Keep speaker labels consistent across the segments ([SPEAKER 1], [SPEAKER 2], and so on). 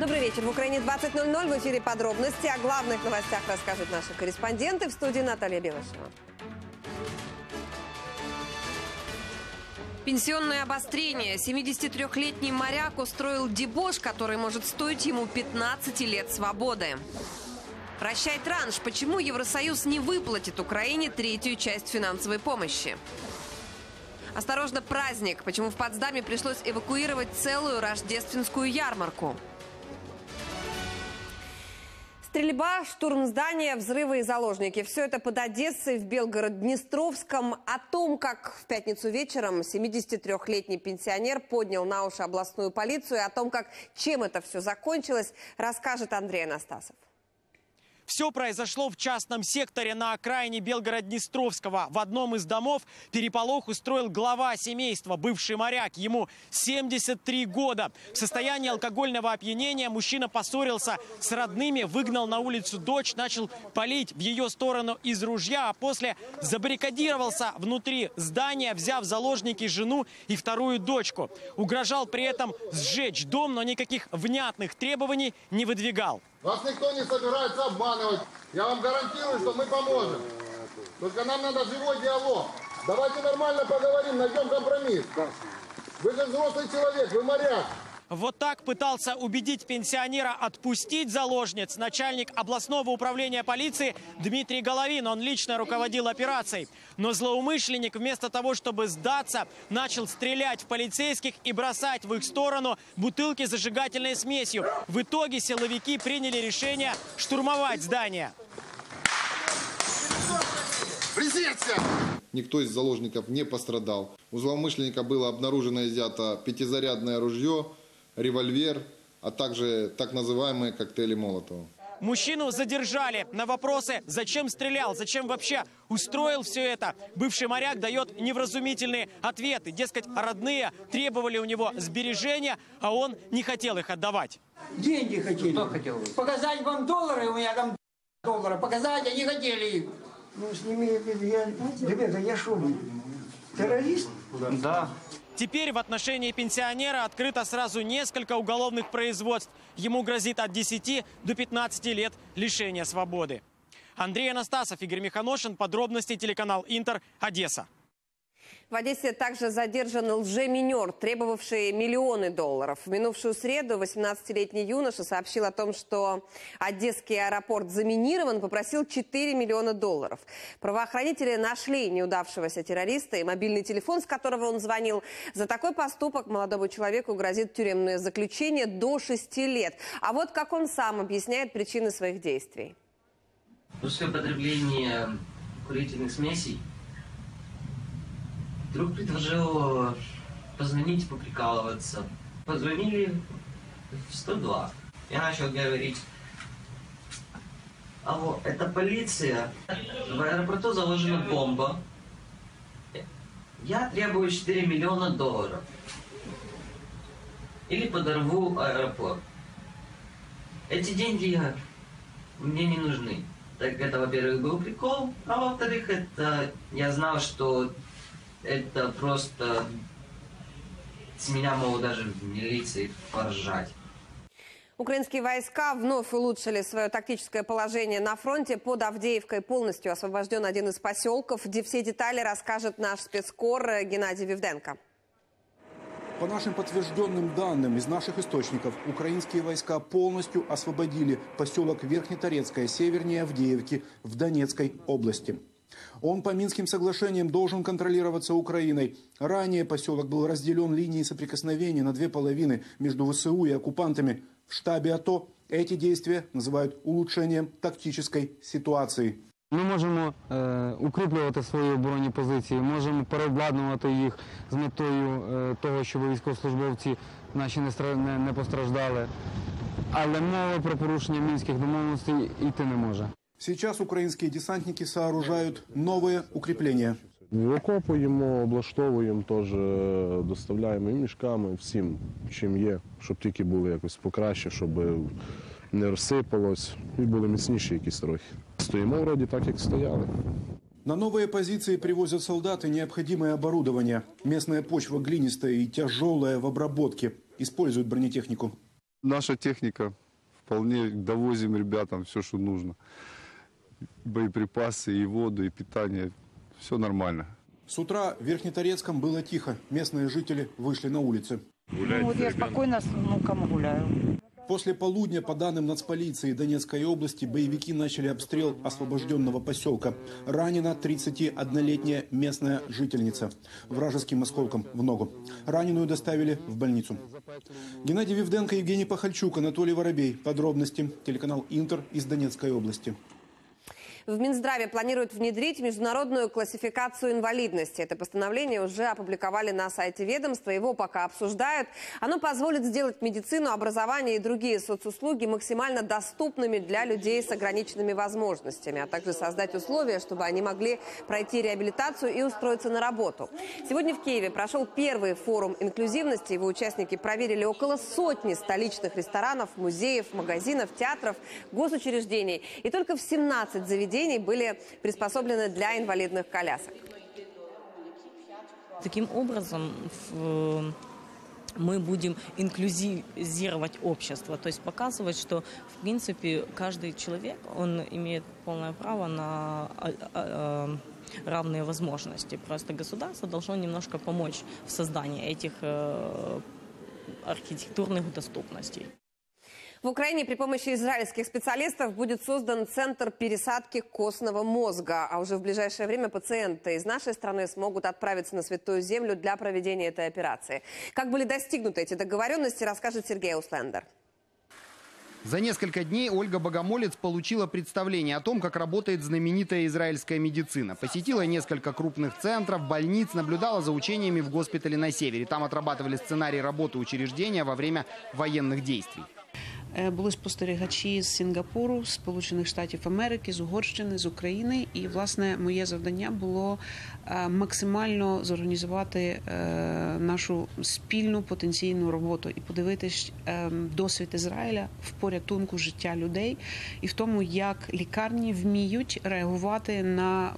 [SPEAKER 1] Добрый вечер. В Украине 20:00. В эфире подробности. О главных новостях расскажут наши корреспонденты. В студии Наталья Белышева. Пенсионное обострение. 73-летний моряк устроил дебош, который может стоить ему 15 лет свободы. Прощай транш. Почему Евросоюз не выплатит Украине третью часть финансовой помощи? Осторожно, праздник. Почему в Потсдаме пришлось эвакуировать целую рождественскую ярмарку? Стрельба, штурм здания, взрывы и заложники. Все это под Одессой, в Белгород-Днестровском. О том, как в пятницу вечером 73-летний пенсионер поднял на уши областную полицию, и о том, чем это все закончилось, расскажет Андрей Анастасов.
[SPEAKER 2] Все произошло в частном секторе на окраине Белгород-Днестровского. В одном из домов переполох устроил глава семейства, бывший моряк. Ему 73 года. В состоянии алкогольного опьянения мужчина поссорился с родными, выгнал на улицу дочь, начал палить в ее сторону из ружья, а после забаррикадировался внутри здания, взяв в заложники жену и вторую дочку. Угрожал при этом сжечь дом, но никаких внятных требований не выдвигал.
[SPEAKER 3] Вас никто не собирается обманывать. Я вам гарантирую, что мы поможем. Только нам надо живой диалог. Давайте нормально поговорим, найдем компромисс. Вы же взрослый человек, вы моряк.
[SPEAKER 2] Вот так пытался убедить пенсионера отпустить заложниц начальник областного управления полиции Дмитрий Головин. Он лично руководил операцией. Но злоумышленник вместо того, чтобы сдаться, начал стрелять в полицейских и бросать в их сторону бутылки с зажигательной смесью. В итоге силовики приняли решение штурмовать здание.
[SPEAKER 3] Никто из заложников не пострадал. У злоумышленника было обнаружено и изъято пятизарядное ружье, револьвер, а также так называемые коктейли Молотова.
[SPEAKER 2] Мужчину задержали. На вопросы, зачем стрелял, зачем вообще устроил все это, бывший моряк дает невразумительные ответы. Дескать, родные требовали у него сбережения, а он не хотел их отдавать.
[SPEAKER 4] Деньги хотели. Что хотел? Показать вам доллары, у меня там доллары. Показать, они хотели их. Ну, с ними, ребята, я шо, террорист?
[SPEAKER 2] Да. Теперь в отношении пенсионера открыто сразу несколько уголовных производств. Ему грозит от 10 до 15 лет лишения свободы. Андрей Анастасов, Игорь Миханошин. Подробности телеканал Интер, Одесса.
[SPEAKER 1] В Одессе также задержан лжеминер, требовавший миллионы долларов. В минувшую среду 18-летний юноша сообщил о том, что одесский аэропорт заминирован, попросил 4 миллиона долларов. Правоохранители нашли неудавшегося террориста и мобильный телефон, с которого он звонил. За такой поступок молодому человеку грозит тюремное заключение до 6 лет. А вот как он сам объясняет причины своих действий.
[SPEAKER 5] После употребления курительных смесей друг предложил позвонить, поприкалываться. Позвонили в 102. Я начал говорить: алло, это полиция. В аэропорту заложена бомба. Я требую 4 миллиона долларов. Или подорву аэропорт. Эти деньги мне не нужны. Так это, во-первых, был прикол, а во-вторых, это я знал, что это просто с меня могут даже в милиции поржать.
[SPEAKER 1] Украинские войска вновь улучшили свое тактическое положение на фронте. Под Авдеевкой полностью освобожден один из поселков. Все детали расскажет наш спецкор Геннадий Вивденко.
[SPEAKER 6] По нашим подтвержденным данным из наших источников, украинские войска полностью освободили поселок Верхнеторецкое, севернее Авдеевки, в Донецкой области. Он по Минским соглашениям должен контролироваться Украиной. Ранее поселок был разделен линией соприкосновения на две половины между ВСУ и оккупантами. В штабе АТО эти действия называют улучшением тактической ситуации.
[SPEAKER 7] Ми можемо укріплювати свої оборонні позиції, можемо переобладнувати їх з метою того, щоб військовослужбовці наші не постраждали. Але мова про порушення мінських домовленостей йти не може.
[SPEAKER 6] Сейчас украинские десантники сооружают новые укрепления.
[SPEAKER 8] Викопуємо, облаштовуємо, теж доставляємо і мішками, всім, чим є, щоб тільки були якось покраще, щоб не розсипалось і були міцніші якісь трохи. Стоїмо вроді так, як стояли.
[SPEAKER 6] На новые позиции привозят солдаты необходимое оборудование. Местная почва глинистая и тяжелая в обработке. Используют бронетехнику.
[SPEAKER 9] Наша техника вполне довозим ребятам все, что нужно. Боеприпасы, и воду, и питание. Все нормально.
[SPEAKER 6] С утра в Верхнеторецком было тихо. Местные жители вышли на улицы.
[SPEAKER 10] Вот я спокойно с внуком гуляю.
[SPEAKER 6] После полудня, по данным нацполиции Донецкой области, боевики начали обстрел освобожденного поселка. Ранена 31-летняя местная жительница вражеским осколком в ногу. Раненую доставили в больницу. Геннадий Вивденко, Евгений Пахальчук, Анатолий Воробей. Подробности. Телеканал «Интер» из Донецкой области.
[SPEAKER 1] В Минздраве планируют внедрить международную классификацию инвалидности. Это постановление уже опубликовали на сайте ведомства. Его пока обсуждают. Оно позволит сделать медицину, образование и другие соцуслуги максимально доступными для людей с ограниченными возможностями, а также создать условия, чтобы они могли пройти реабилитацию и устроиться на работу. Сегодня в Киеве прошел первый форум инклюзивности. Его участники проверили около сотни столичных ресторанов, музеев, магазинов, театров, госучреждений. И только в 17 заведений были приспособлены для инвалидных колясок.
[SPEAKER 11] Таким образом, мы будем инклюзивизировать общество, то есть показывать, что, в принципе, каждый человек, он имеет полное право на равные возможности. Просто государство должно немножко помочь в создании этих архитектурных доступностей.
[SPEAKER 1] В Украине при помощи израильских специалистов будет создан центр пересадки костного мозга. А уже в ближайшее время пациенты из нашей страны смогут отправиться на Святую Землю для проведения этой операции. Как были достигнуты эти договоренности, расскажет Сергей Ауслендер.
[SPEAKER 12] За несколько дней Ольга Богомолец получила представление о том, как работает знаменитая израильская медицина. Посетила несколько крупных центров, больниц, наблюдала за учениями в госпитале на севере. Там отрабатывали сценарий работы учреждения во время военных действий.
[SPEAKER 13] Були спостерігачі з Сінгапуру, з Сполучених Штатів Америки, з Угорщини, з України. І, власне, моє завдання було максимально зорганізувати нашу спільну потенційну роботу і подивитись досвід Ізраїля в порятунку життя людей і в тому, як лікарні вміють реагувати на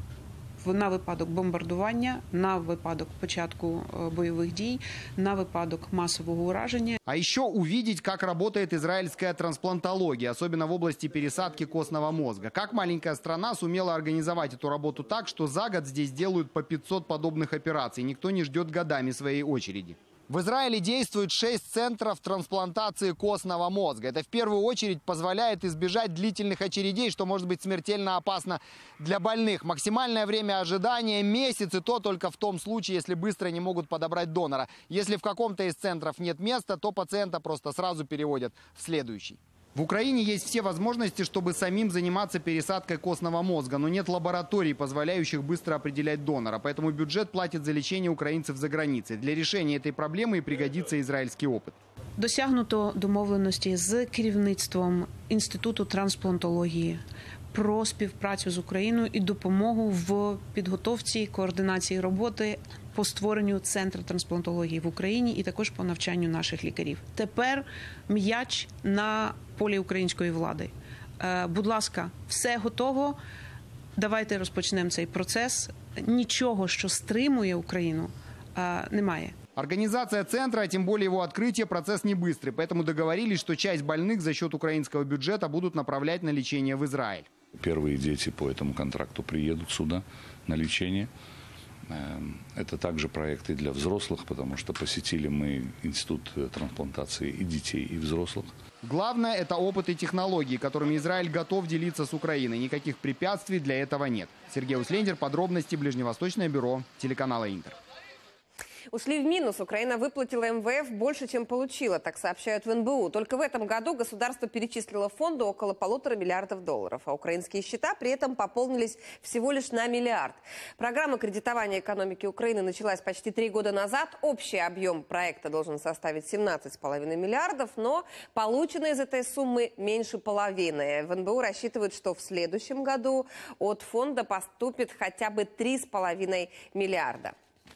[SPEAKER 13] випадок бомбардування, на випадок початку бойових дій, на випадок массового уражения.
[SPEAKER 12] А еще увидеть, как работает израильская трансплантология, особенно в области пересадки костного мозга. Как маленькая страна сумела организовать эту работу так, что за год здесь делают по 500 подобных операций. Никто не ждет годами своей очереди. В Израиле действует 6 центров трансплантации костного мозга. Это в первую очередь позволяет избежать длительных очередей, что может быть смертельно опасно для больных. Максимальное время ожидания – месяц, и то только в том случае, если быстро не могут подобрать донора. Если в каком-то из центров нет места, то пациента просто сразу переводят в следующий. В Украине есть все возможности, чтобы самим заниматься пересадкой костного мозга, но нет лабораторий, позволяющих быстро определять донора. Поэтому бюджет платит за лечение украинцев за границей. Для решения этой проблемы и пригодится израильский опыт.
[SPEAKER 13] Досягнуто домовленості з керівництвом Інституту трансплантології про співпрацю з Україною і допомогу в підготовці, координації роботи по створенню центру трансплантології в Україні і також по навчанню наших лікарів. Тепер м'яч на полі української влади. Будь ласка, все готово. Давайте розпочнемо цей процес. Нічого, що стримує Україну, немає.
[SPEAKER 12] Организация центра, а тем более его открытие, процесс не быстрый. Поэтому договорились, что часть больных за счет украинского бюджета будут направлять на лечение в Израиль.
[SPEAKER 14] Первые дети по этому контракту приедут сюда на лечение. Это также проекты для взрослых, потому что посетили мы институт трансплантации и детей, и взрослых.
[SPEAKER 12] Главное – это опыт и технологии, которыми Израиль готов делиться с Украиной. Никаких препятствий для этого нет. Сергей Ауслендер, подробности, Ближневосточное бюро, телеканала «Интер».
[SPEAKER 1] Ушли в минус. Украина выплатила МВФ больше, чем получила, так сообщают в НБУ. Только в этом году государство перечислило фонду около $1,5 миллиарда, а украинские счета при этом пополнились всего лишь на $1 миллиард. Программа кредитования экономики Украины началась почти 3 года назад. Общий объем проекта должен составить 17,5 миллиардов, но получено из этой суммы меньше половины. В НБУ рассчитывают, что в следующем году от фонда поступит хотя бы 3,5 миллиарда.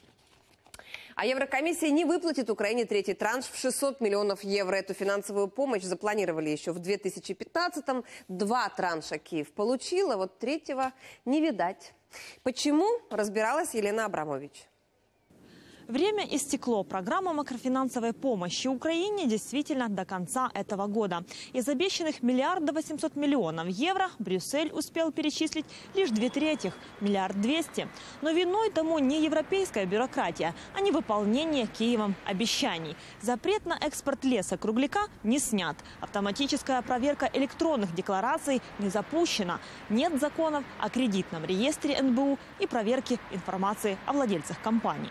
[SPEAKER 1] А Еврокомиссия не выплатит Украине третий транш в 600 миллионов евро. Эту финансовую помощь запланировали еще в 2015-м. 2 транша Киев получил, а вот третьего не видать. Почему, разбиралась Елена Абрамович.
[SPEAKER 15] Время истекло. Программа макрофинансовой помощи Украине действительно до конца этого года. Из обещанных 1 800 000 000 евро Брюссель успел перечислить лишь 2/3 – 1 200 000 000. Но виной тому не европейская бюрократия, а не выполнение Киевом обещаний. Запрет на экспорт леса-кругляка не снят. Автоматическая проверка электронных деклараций не запущена. Нет законов о кредитном реестре НБУ и проверки информации о владельцах компаний.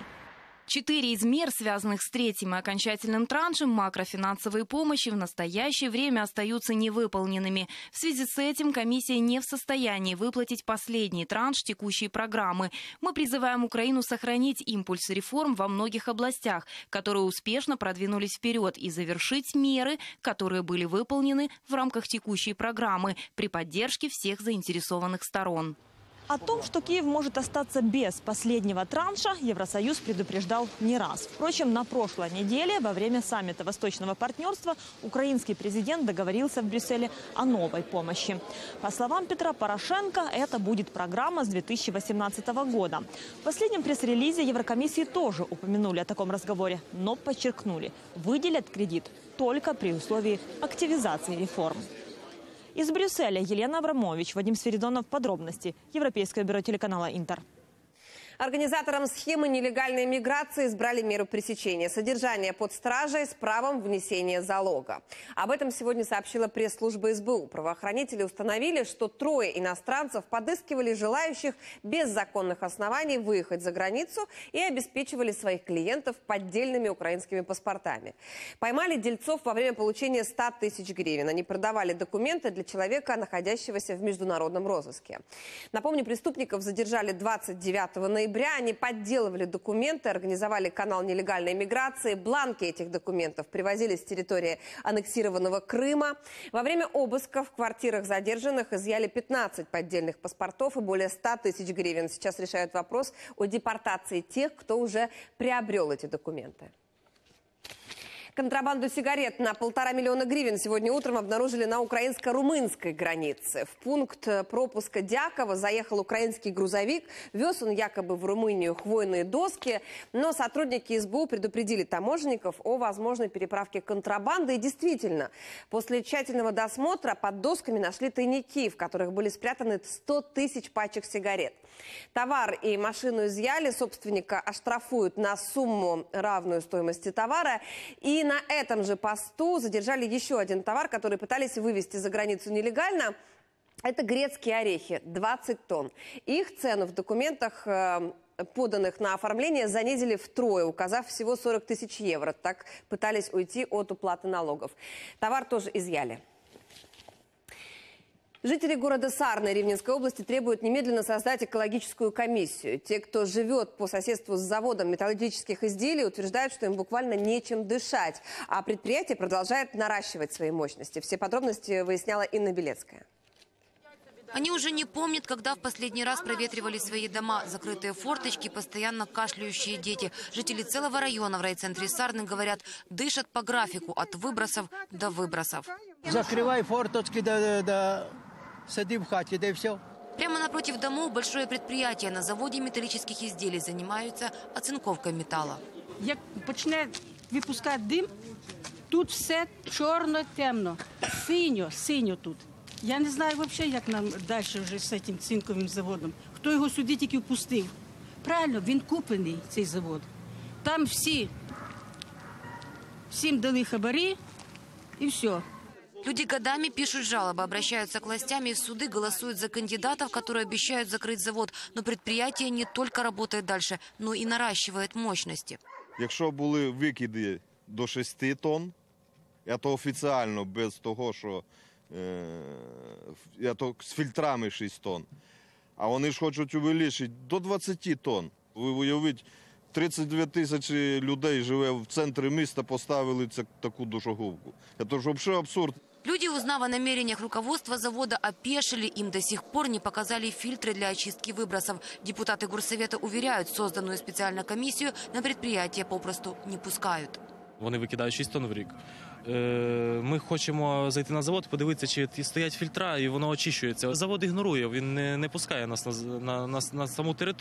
[SPEAKER 16] 4 из мер, связанных с третьим и окончательным траншем макрофинансовой помощи, в настоящее время остаются невыполненными. В связи с этим комиссия не в состоянии выплатить последний транш текущей программы. Мы призываем Украину сохранить импульс реформ во многих областях, которые успешно продвинулись вперед, и завершить меры, которые были выполнены в рамках текущей программы при поддержке всех заинтересованных сторон.
[SPEAKER 15] О том, что Киев может остаться без последнего транша, Евросоюз предупреждал не раз. Впрочем, на прошлой неделе во время саммита Восточного партнерства украинский президент договорился в Брюсселе о новой помощи. По словам Петра Порошенко, это будет программа с 2018 года. В последнем пресс-релизе Еврокомиссии тоже упомянули о таком разговоре, но подчеркнули – выделят кредит только при условии активизации реформ. Из Брюсселя Елена Абрамович, Вадим Свиридонов. Подробности. Европейское бюро телеканала «Интер».
[SPEAKER 1] Организаторам схемы нелегальной миграции избрали меру пресечения – содержание под стражей с правом внесения залога. Об этом сегодня сообщила пресс-служба СБУ. Правоохранители установили, что 3 иностранцев подыскивали желающих без законных оснований выехать за границу и обеспечивали своих клиентов поддельными украинскими паспортами. Поймали дельцов во время получения 100 000 гривен. Они продавали документы для человека, находящегося в международном розыске. Напомню, преступников задержали 29 ноября. Они подделывали документы, организовали канал нелегальной миграции. Бланки этих документов привозили с территории аннексированного Крыма. Во время обысков в квартирах задержанных изъяли 15 поддельных паспортов и более 100 000 гривен. Сейчас решают вопрос о депортации тех, кто уже приобрел эти документы. Контрабанду сигарет на 1,5 миллиона гривен сегодня утром обнаружили на украинско-румынской границе. В пункт пропуска Дяково заехал украинский грузовик. Вез он якобы в Румынию хвойные доски. Но сотрудники СБУ предупредили таможенников о возможной переправке контрабанды. И действительно, после тщательного досмотра под досками нашли тайники, в которых были спрятаны 100 000 пачек сигарет. Товар и машину изъяли, собственника оштрафуют на сумму, равную стоимости товара. И на этом же посту задержали еще один товар, который пытались вывести за границу нелегально. Это грецкие орехи, 20 тонн. Их цену в документах, поданных на оформление, занизили втрое, указав всего 40 000 евро. Так пытались уйти от уплаты налогов. Товар тоже изъяли. Жители города Сарны Ривненской области требуют немедленно создать экологическую комиссию. Те, кто живет по соседству с заводом металлургических изделий, утверждают, что им буквально нечем дышать. А предприятие продолжает наращивать свои мощности. Все подробности выясняла Инна Белецкая.
[SPEAKER 17] Они уже не помнят, когда в последний раз проветривали свои дома. Закрытые форточки, постоянно кашляющие дети. Жители целого района в райцентре Сарны говорят, дышат по графику от выбросов до выбросов.
[SPEAKER 4] Закрывай форточки, да сиди в хате, да и все.
[SPEAKER 17] Прямо напротив домов большое предприятие. На заводе металлических изделий занимаются оцинковкой металла.
[SPEAKER 10] Як почне випускати дим, тут все чорно-темно, синьо тут. Я не знаю взагалі, як нам далі вже з цим цинковим заводом. Хто його сюди тільки впустив? Правильно, він куплений, цей завод. Там всім дали хабарі і все.
[SPEAKER 17] Люди годами пишут жалобы, обращаются к властям и в суды, голосуют за кандидатов, которые обещают закрыть завод. Но предприятие не только работает дальше, но и наращивает мощности.
[SPEAKER 3] Якщо були викиди до 6 тонн, це офіційно, без того, що з фільтрами 6 тонн, а вони ж хочуть увеличити до 20 тонн. Ви уявіть, 32 000 людей живе в центрі міста, поставили таку душогубку. Це ж взагалі абсурд.
[SPEAKER 17] Люди, узнав о намерениях руководства завода, опешили. Им до сих пор не показали фильтры для очистки выбросов. Депутаты горсовета уверяют, созданную специальную комиссию на предприятие попросту не пускают.
[SPEAKER 18] Вони викидають 6 тонн в рік. Ми хочемо зайти на завод, подивитися, чи стоять фільтра, і воно очищується. Завод ігнорує, він не пускає нас на саму територію.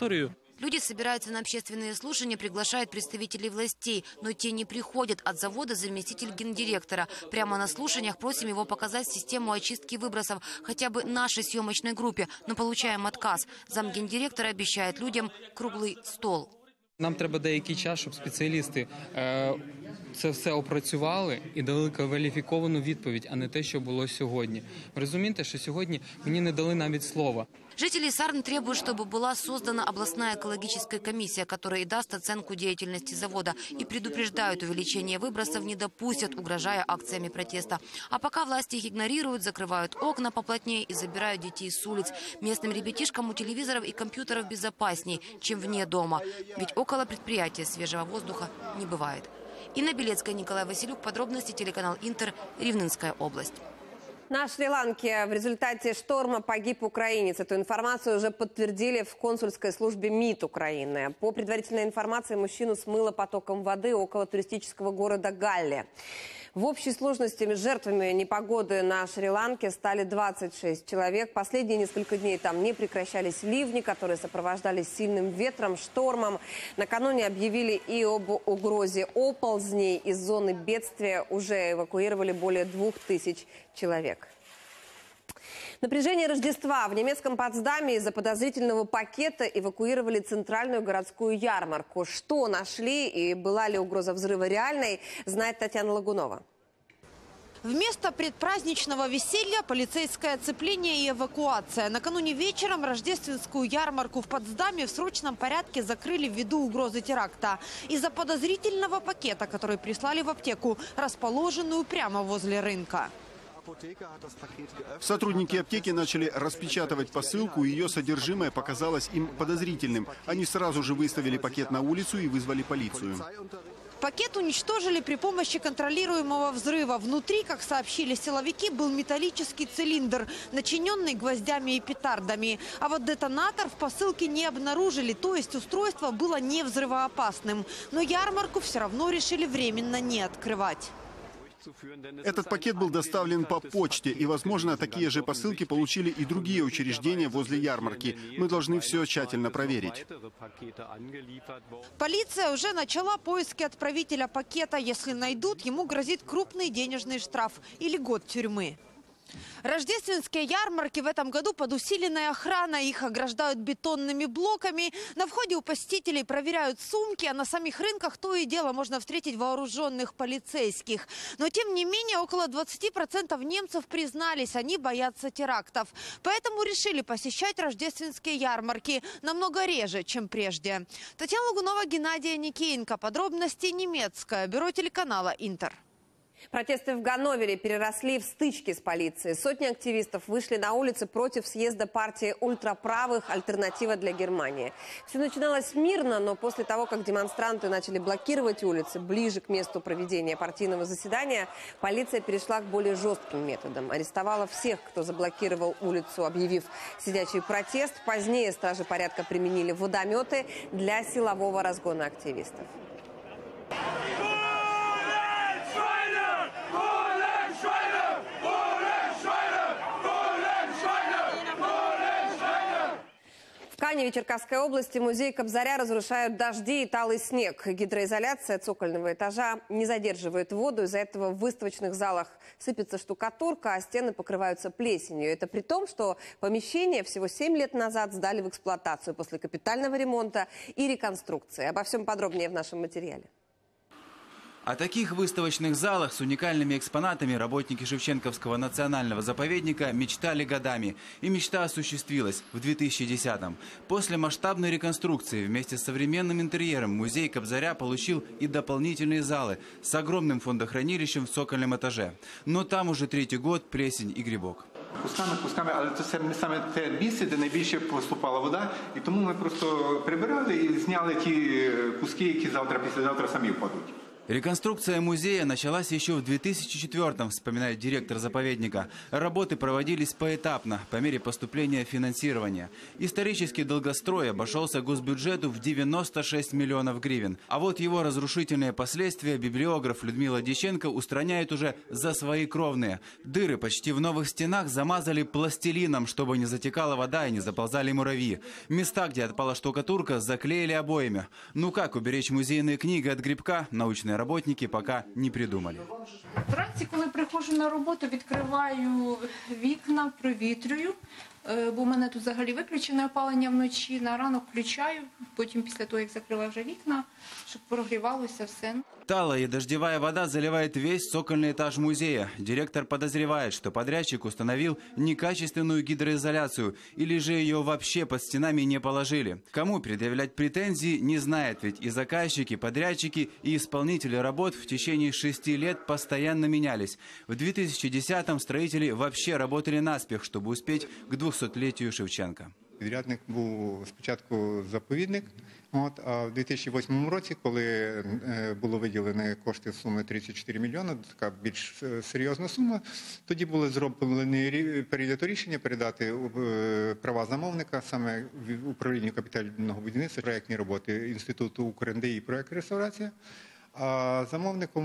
[SPEAKER 17] Люди собираются на общественные слушания, приглашают представителей властей, но те не приходят. От завода заместитель гендиректора. Прямо на слушаниях просим его показать систему очистки выбросов хотя бы нашей съемочной группе, но получаем отказ. Замгендиректора обещает людям круглый стол.
[SPEAKER 19] Нам треба деякий час, щоб спеціалісти це все опрацювали і дали кваліфіковану відповідь, а не те, що було сьогодні. Ви розумієте, що сьогодні мені не дали навіть слова.
[SPEAKER 17] Жители Сарн требуют, чтобы была создана областная экологическая комиссия, которая и даст оценку деятельности завода. И предупреждают, увеличение выбросов не допустят, угрожая акциями протеста. А пока власти их игнорируют, закрывают окна поплотнее и забирают детей с улиц. Местным ребятишкам у телевизоров и компьютеров безопасней, чем вне дома. Ведь около предприятия свежего воздуха не бывает. Инна Белецкая, Николай Василюк. Подробности телеканал Интер, Ривненская область.
[SPEAKER 1] На Шри-Ланке в результате шторма погиб украинец. Эту информацию уже подтвердили в консульской службе МИД Украины. По предварительной информации, мужчину смыло потоком воды около туристического города Галле. В общей сложности жертвами непогоды на Шри-Ланке стали 26 человек. Последние несколько дней там не прекращались ливни, которые сопровождались сильным ветром, штормом. Накануне объявили и об угрозе оползней. Из зоны бедствия уже эвакуировали более 2000 человек. Напряжение Рождества. В немецком Потсдаме из-за подозрительного пакета эвакуировали центральную городскую ярмарку. Что нашли и была ли угроза взрыва реальной, знает Татьяна Лагунова.
[SPEAKER 20] Вместо предпраздничного веселья – полицейское оцепление и эвакуация. Накануне вечером рождественскую ярмарку в Потсдаме в срочном порядке закрыли ввиду угрозы теракта. Из-за подозрительного пакета, который прислали в аптеку, расположенную прямо возле рынка.
[SPEAKER 21] Сотрудники аптеки начали распечатывать посылку, и ее содержимое показалось им подозрительным. Они сразу же выставили пакет на улицу и вызвали полицию.
[SPEAKER 20] Пакет уничтожили при помощи контролируемого взрыва. Внутри, как сообщили силовики, был металлический цилиндр, начиненный гвоздями и петардами. А вот детонатор в посылке не обнаружили, то есть устройство было не взрывоопасным. Но ярмарку все равно решили временно не открывать.
[SPEAKER 21] Этот пакет был доставлен по почте, и, возможно, такие же посылки получили и другие учреждения возле ярмарки. Мы должны все тщательно проверить.
[SPEAKER 20] Полиция уже начала поиски отправителя пакета. Если найдут, ему грозит крупный денежный штраф или год тюрьмы. Рождественские ярмарки в этом году под усиленной охраной. Их ограждают бетонными блоками. На входе у посетителей проверяют сумки, а на самих рынках то и дело можно встретить вооруженных полицейских. Но тем не менее около 20% немцев признались, они боятся терактов. Поэтому решили посещать рождественские ярмарки намного реже, чем прежде. Татьяна Лагунова, Геннадий Никеенко. Подробности немецкое. Бюро телеканала Интер.
[SPEAKER 1] Протесты в Ганновере переросли в стычки с полицией. Сотни активистов вышли на улицы против съезда партии ультраправых «Альтернатива для Германии». Все начиналось мирно, но после того, как демонстранты начали блокировать улицы ближе к месту проведения партийного заседания, полиция перешла к более жестким методам. Арестовала всех, кто заблокировал улицу, объявив сидячий протест. Позднее стражи порядка применили водометы для силового разгона активистов. В Каневе Черкасской области музей Кобзаря разрушают дожди и талый снег. Гидроизоляция цокольного этажа не задерживает воду. Из-за этого в выставочных залах сыпется штукатурка, а стены покрываются плесенью. Это при том, что помещение всего 7 лет назад сдали в эксплуатацию после капитального ремонта и реконструкции. Обо всем подробнее в нашем материале.
[SPEAKER 22] О таких выставочных залах с уникальными экспонатами работники Шевченковского национального заповедника мечтали годами. И мечта осуществилась в 2010-м. После масштабной реконструкции вместе с современным интерьером музей Кобзаря получил и дополнительные залы с огромным фондохранилищем в цокольном этаже. Но там уже третий год плесень и грибок.
[SPEAKER 23] Кусками, але це саме те місце, де найбільше поступала вода. І тому ми просто прибирали і зняли ті куски, які завтра, післязавтра самі впадуть.
[SPEAKER 22] Реконструкция музея началась еще в 2004-м, вспоминает директор заповедника. Работы проводились поэтапно, по мере поступления финансирования. Исторический долгострой обошелся госбюджету в 96 миллионов гривен. А вот его разрушительные последствия библиограф Людмила Дьяченко устраняет уже за свои кровные. Дыры почти в новых стенах замазали пластилином, чтобы не затекала вода и не заползали муравьи. Места, где отпала штукатурка, заклеили обоями. Ну как уберечь музейные книги от грибка, научные работники пока не придумали.
[SPEAKER 2] Вранці, коли приходжу на роботу, відкриваю вікна, провітрюю, бо в мене тут взагалі виключене опалення вночі. На ранок включаю, потім після того, як закрила вже вікна, щоб прогрівалося все.
[SPEAKER 22] Талая и дождевая вода заливает весь цокольный этаж музея. Директор подозревает, что подрядчик установил некачественную гидроизоляцию или же ее вообще под стенами не положили. Кому предъявлять претензии, не знает, ведь и заказчики, подрядчики, и исполнители работ в течение 6 лет постоянно менялись. В 2010-м строители вообще работали наспех, чтобы успеть к 200-летию Шевченка.
[SPEAKER 23] Підрядник був спочатку заповідник, а в 2008 році, коли було виділено кошти суми 34 мільйони, така більш серйозна сума, тоді було зроблено прийнято рішення передати права замовника саме в управлінню капітального будівництва, проєктні роботи Інституту УкрНДІ проєкт реставрація. А замовником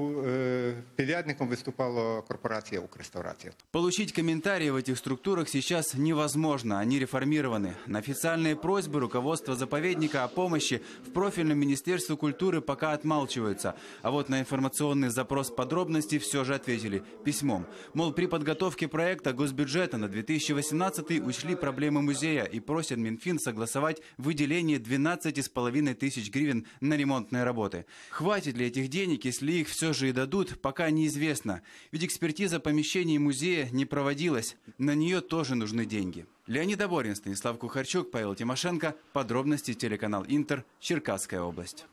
[SPEAKER 23] подрядником выступала корпорация «Укрреставрация».
[SPEAKER 22] Получить комментарии в этих структурах сейчас невозможно, они реформированы. На официальные просьбы руководства заповедника о помощи в профильном Министерстве культуры пока отмалчиваются. А вот на информационный запрос подробностей все же ответили письмом. Мол, при подготовке проекта госбюджета на 2018 учли проблемы музея и просят Минфин согласовать выделение 12,5 тысяч гривен на ремонтные работы. Хватит ли этих денег, если их все же и дадут, пока неизвестно. Ведь экспертиза помещений музея не проводилась. На нее тоже нужны деньги. Леонид Аборин, Станислав Кухарчук, Павел Тимошенко. Подробности телеканал Интер, Черкасская область.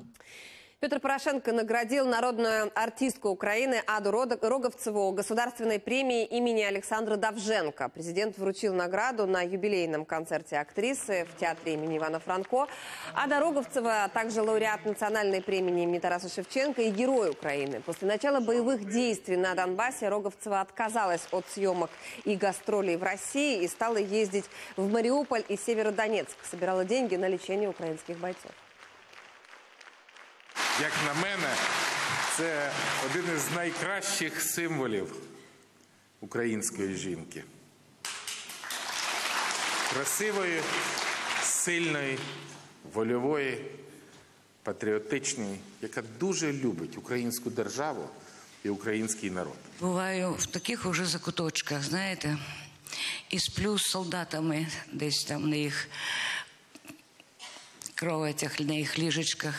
[SPEAKER 1] Петр Порошенко наградил народную артистку Украины Аду Роговцеву государственной премией имени Александра Довженко. Президент вручил награду на юбилейном концерте актрисы в театре имени Ивана Франко. Ада Роговцева также лауреат национальной премии имени Тараса Шевченко и Герой Украины. После начала боевых действий на Донбассе Роговцева отказалась от съемок и гастролей в России и стала ездить в Мариуполь и Северодонецк. Собирала деньги на лечение украинских бойцов.
[SPEAKER 5] Як на мене, це один із найкращих символів української жінки. Красивої, сильної, вольової, патріотичної, яка дуже любить українську державу і український народ.
[SPEAKER 7] Буваю в таких уже закуточках, знаєте, і сплю з солдатами десь там на їх кроватях, на їх ліжечках.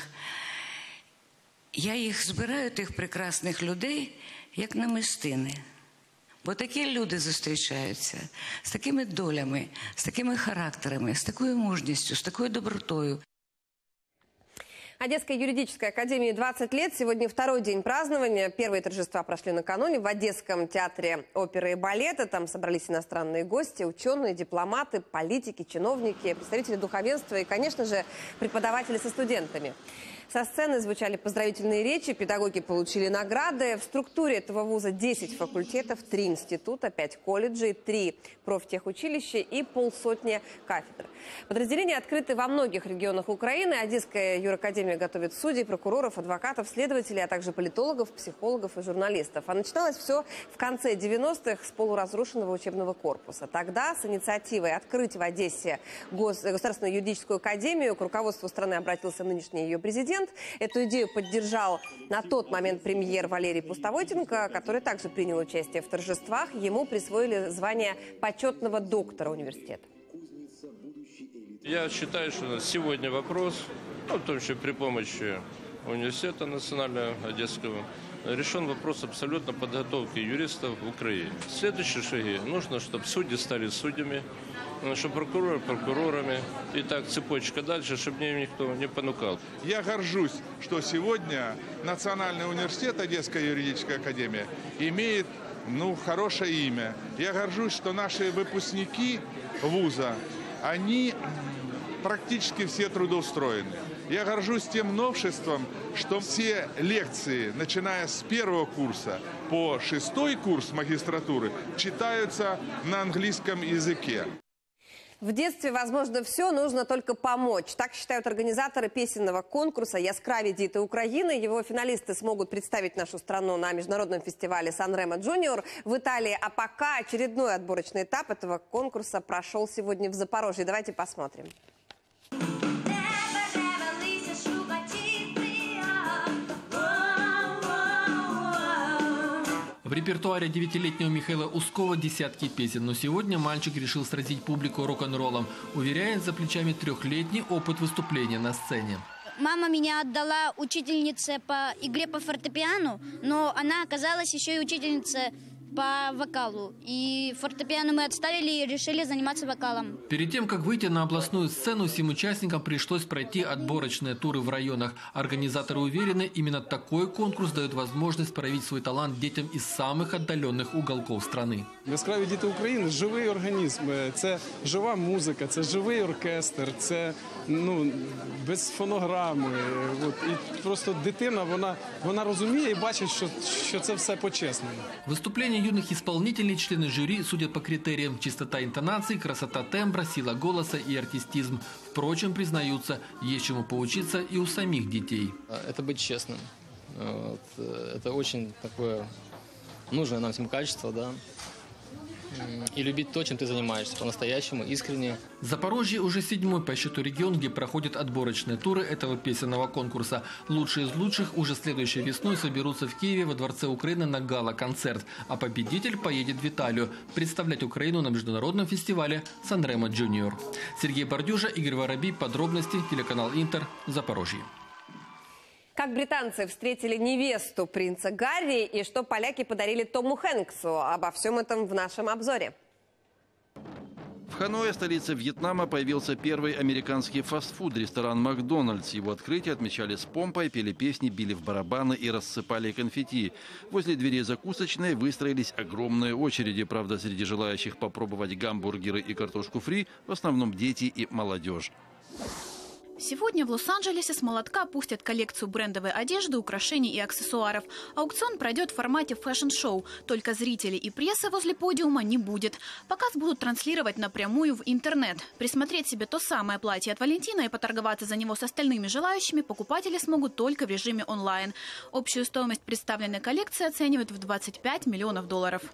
[SPEAKER 7] Я їх збираю, тих прекрасних людей, як намистини. Бо такі люди зустрічаються з такими долями, з такими характерами, з такою мужністю, з такою добротою.
[SPEAKER 1] Одесской юридической академии 20 лет. Сегодня второй день празднования. Первые торжества прошли накануне в Одесском театре оперы и балета. Там собрались иностранные гости, ученые, дипломаты, политики, чиновники, представители духовенства и, конечно же, преподаватели со студентами. Со сцены звучали поздравительные речи, педагоги получили награды. В структуре этого вуза 10 факультетов, 3 института, 5 колледжей, 3 профтехучилища и полсотни кафедр. Подразделения открыты во многих регионах Украины. Одесская юракадемия готовит судей, прокуроров, адвокатов, следователей, а также политологов, психологов и журналистов. А начиналось все в конце 90-х с полуразрушенного учебного корпуса. Тогда с инициативой открыть в Одессе Государственную юридическую академию к руководству страны обратился нынешний ее президент. Эту идею поддержал на тот момент премьер Валерий Пустовойтенко, который также принял участие в торжествах. Ему присвоили звание почетного доктора университета.
[SPEAKER 24] Я считаю, что сегодня вопрос, в том числе при помощи университета национального одесского, решен вопрос абсолютно подготовки юристов в Украине. Следующие шаги. Нужно, чтобы судьи стали судьями, чтобы прокуроры прокурорами. И так цепочка дальше, чтобы мне никто не понукал.
[SPEAKER 25] Я горжусь, что сегодня Национальный университет, Одесская юридическая академия, имеет хорошее имя. Я горжусь, что наши выпускники вуза, они практически все трудоустроены. Я горжусь тем новшеством, что все лекции, начиная с 1-го курса по 6-й курс магистратуры, читаются на английском языке.
[SPEAKER 1] В детстве возможно все, нужно только помочь. Так считают организаторы песенного конкурса «Яскраві діти Украины». Его финалисты смогут представить нашу страну на международном фестивале «Сан-Ремо Джуниор» в Италии. А пока очередной отборочный этап этого конкурса прошел сегодня в Запорожье. Давайте посмотрим.
[SPEAKER 6] В репертуаре 9-летнего Михаила Ускова десятки песен, но сегодня мальчик решил сразить публику рок-н-роллом. Уверяет, за плечами 3-летний опыт выступления на сцене.
[SPEAKER 8] Мама меня отдала учительнице по игре по фортепиано, но она оказалась еще и учительницей по вокалу. И фортепиано мы отставили и решили заниматься вокалом.
[SPEAKER 6] Перед тем, как выйти на областную сцену, всем участникам пришлось пройти отборочные туры в районах. Организаторы уверены, именно такой конкурс дает возможность проявить свой талант детям из самых отдаленных уголков страны.
[SPEAKER 9] «Яскраві діти України» – живий організм, це жива музика, це живий оркестр, це без фонограми. І просто дитина, вона розуміє і бачить, що це все по-чесному.
[SPEAKER 6] Выступление юных исполнителей члены жюри судят по критериям: чистота интонации, красота тембра, сила голоса и артистизм. Впрочем, признаются, есть чему поучиться и у самих детей.
[SPEAKER 11] Это быть честным. Это очень такое нужное нам всем качество, да. И любить то, чем ты занимаешься, по-настоящему, искренне.
[SPEAKER 6] Запорожье уже 7-й по счету регион, где проходят отборочные туры этого песенного конкурса. Лучшие из лучших уже следующей весной соберутся в Киеве во Дворце Украины на гала-концерт. А победитель поедет в Италию представлять Украину на международном фестивале «Сан-Ремо Джуниор». Сергей Бордюжа, Игорь Воробей. Подробности. Телеканал Интер. Запорожье.
[SPEAKER 1] Как британцы встретили невесту принца Гарри и что поляки подарили Тому Хэнксу. Обо всем этом в нашем обзоре.
[SPEAKER 13] В Ханое, столице Вьетнама, появился первый американский фастфуд-ресторан «Макдональдс». Его открытие отмечали с помпой, пели песни, били в барабаны и рассыпали конфетти. Возле дверей закусочной выстроились огромные очереди. Правда, среди желающих попробовать гамбургеры и картошку фри в основном дети и молодежь.
[SPEAKER 26] Сегодня в Лос-Анджелесе с молотка пустят коллекцию брендовой одежды, украшений и аксессуаров. Аукцион пройдет в формате фэшн-шоу. Только зрителей и прессы возле подиума не будет. Показ будут транслировать напрямую в интернет. Присмотреть себе то самое платье от Валентина и поторговаться за него с остальными желающими покупатели смогут только в режиме онлайн. Общую стоимость представленной коллекции оценивают в $25 миллионов.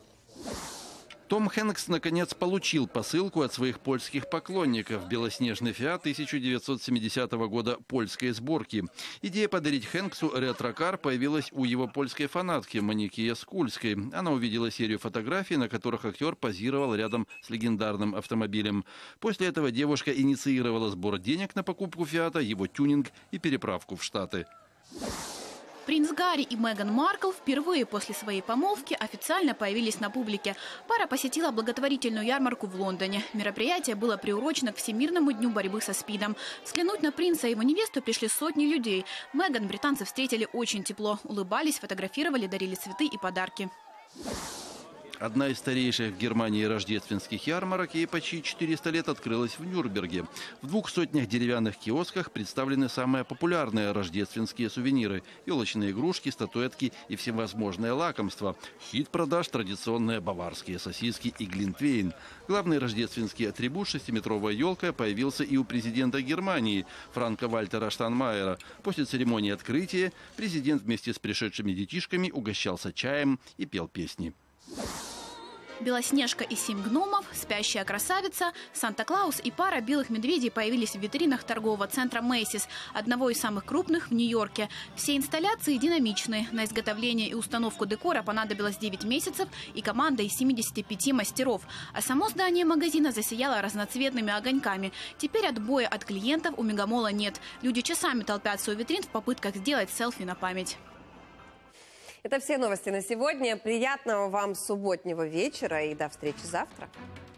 [SPEAKER 13] Том Хэнкс наконец получил посылку от своих польских поклонников. Белоснежный Фиат 1970 года польской сборки. Идея подарить Хэнксу ретро-кар появилась у его польской фанатки Моники Яскульской. Она увидела серию фотографий, на которых актер позировал рядом с легендарным автомобилем. После этого девушка инициировала сбор денег на покупку Фиата, его тюнинг и переправку в Штаты.
[SPEAKER 26] Принц Гарри и Меган Маркл впервые после своей помолвки официально появились на публике. Пара посетила благотворительную ярмарку в Лондоне. Мероприятие было приурочено к Всемирному дню борьбы со СПИДом. Взглянуть на принца и его невесту пришли сотни людей. Меган британцы встретили очень тепло. Улыбались, фотографировали, дарили цветы и подарки.
[SPEAKER 13] Одна из старейших в Германии рождественских ярмарок, ей почти 400 лет, открылась в Нюрнберге. В 200 деревянных киосках представлены самые популярные рождественские сувениры – елочные игрушки, статуэтки и всевозможные лакомства. Хит продаж – традиционные баварские сосиски и глинтвейн. Главный рождественский атрибут – 6-метровая елка – появился и у президента Германии Франка-Вальтера Штайнмайера. После церемонии открытия президент вместе с пришедшими детишками угощался чаем и пел песни.
[SPEAKER 26] Белоснежка и 7 гномов, спящая красавица, Санта-Клаус и пара белых медведей появились в витринах торгового центра Мэйсис, одного из самых крупных в Нью-Йорке. Все инсталляции динамичные. На изготовление и установку декора понадобилось 9 месяцев и команда из 75 мастеров. А само здание магазина засияло разноцветными огоньками. Теперь отбоя от клиентов у Мегамола нет. Люди часами толпятся у витрин в попытках сделать селфи на память.
[SPEAKER 1] Это все новости на сегодня. Приятного вам субботнего вечера и до встречи завтра.